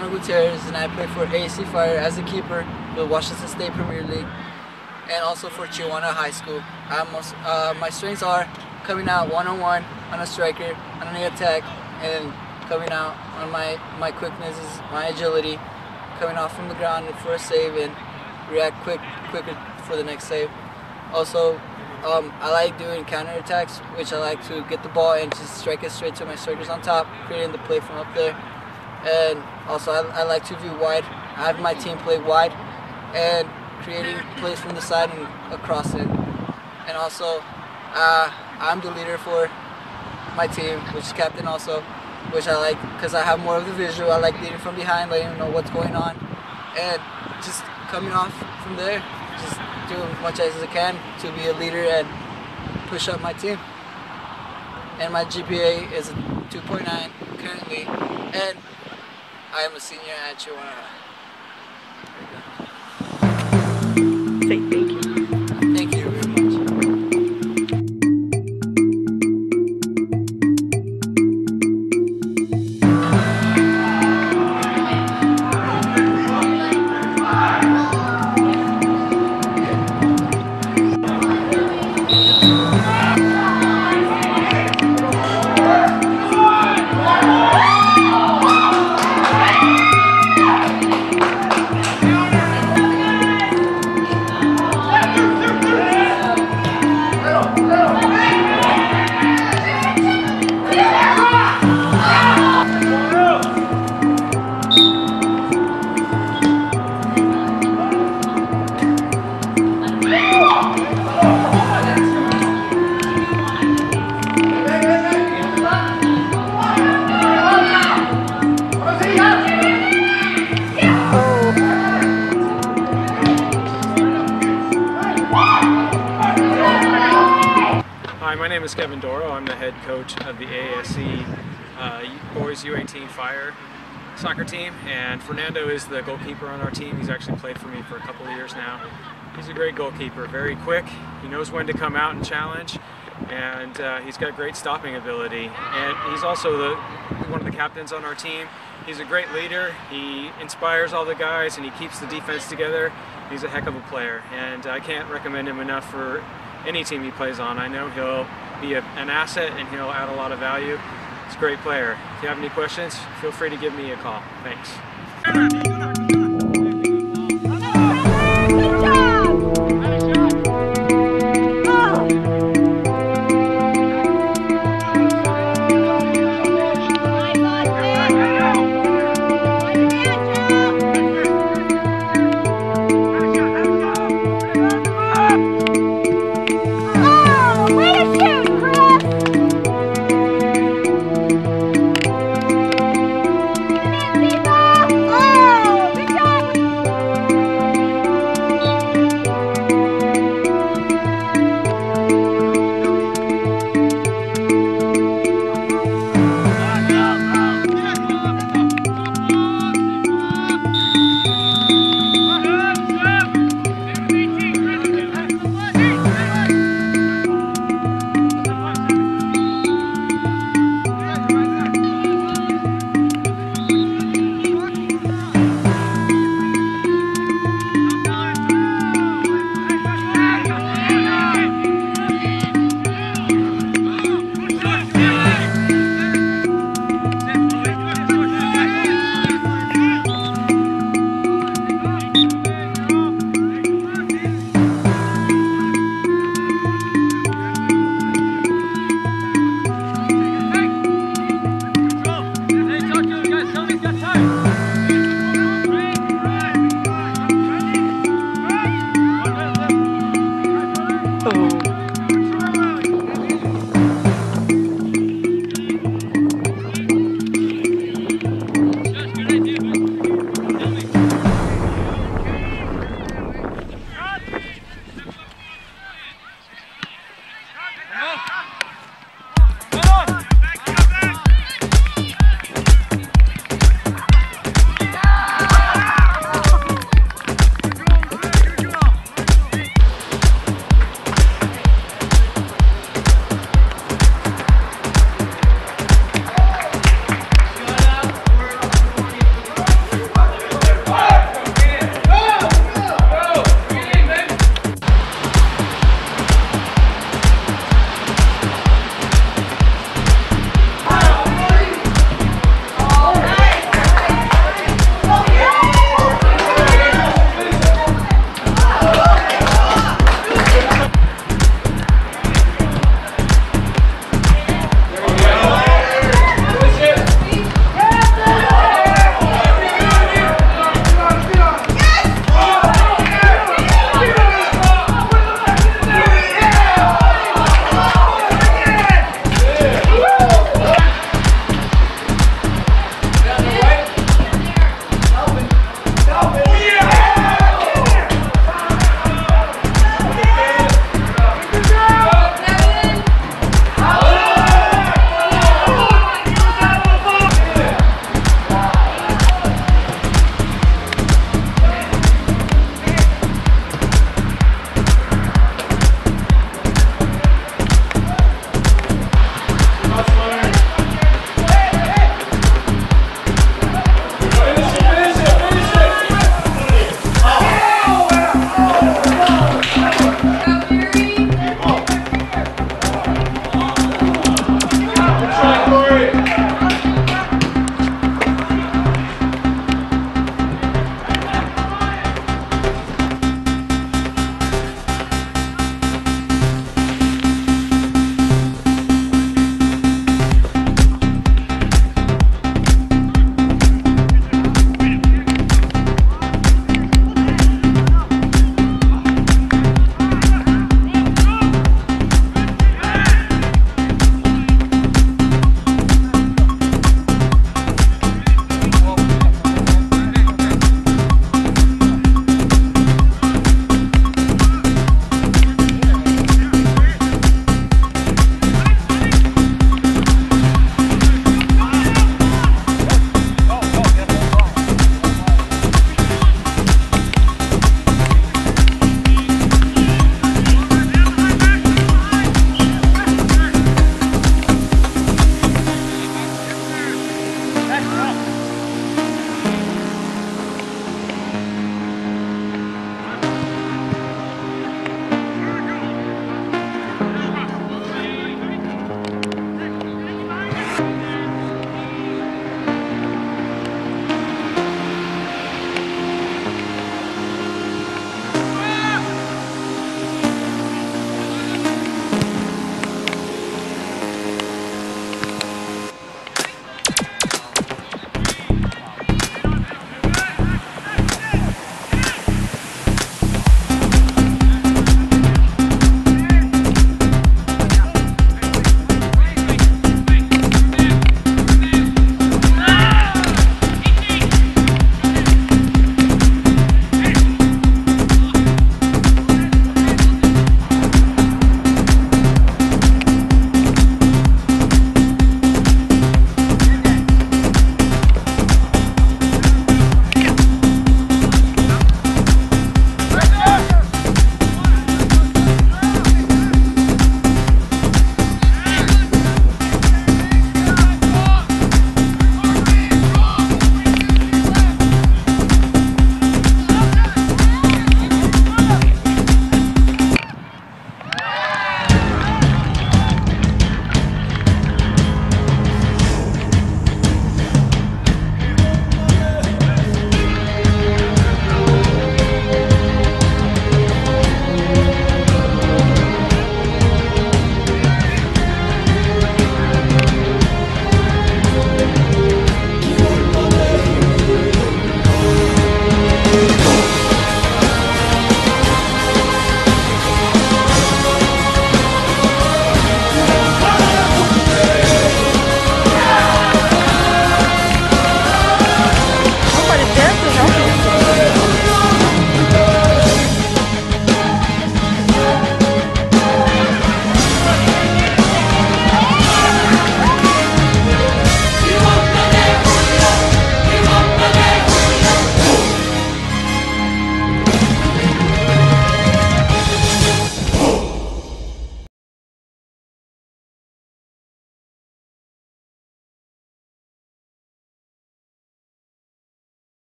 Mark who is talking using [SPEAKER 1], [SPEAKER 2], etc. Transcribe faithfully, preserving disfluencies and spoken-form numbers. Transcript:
[SPEAKER 1] Cristiano Gutierrez, and I play for A S C Fire as a keeper, the Washington State Premier League, and also for Chihuahua High School. I'm most, uh, my strengths are coming out one-on-one on a striker, on an attack, and coming out on my, my quickness is my agility, coming off from the ground for a save and react quick quicker for the next save. Also, um, I like doing counterattacks, which I like to get the ball and just strike it straight to my strikers on top, creating the play from up there. And also, I, I like to view wide. I have my team play wide and creating plays from the side and across it. And also, uh, I'm the leader for my team, which is captain also, which I like because I have more of the visual. I like leading from behind, letting them know what's going on, and just coming off from there, just doing as much as I can to be a leader and push up my team. And my G P A is a two point nine currently, and I am a senior at Chihuahua.
[SPEAKER 2] Say thank you.
[SPEAKER 1] Thank you very much.
[SPEAKER 3] Hi, my name is Kevin Doro. I'm the head coach of the A S C uh, Boys U eighteen Fire soccer team, and Fernando is the goalkeeper on our team. He's actually played for me for a couple of years now. He's a great goalkeeper, very quick. He knows when to come out and challenge, and uh, he's got great stopping ability. And he's also the one of the captains on our team. He's a great leader. He inspires all the guys, and he keeps the defense together. He's a heck of a player, and I can't recommend him enough for any team he plays on. I know he'll be a, an asset, and he'll add a lot of value. He's a great player. If you have any questions, feel free to give me a call. Thanks.
[SPEAKER 4] Good job!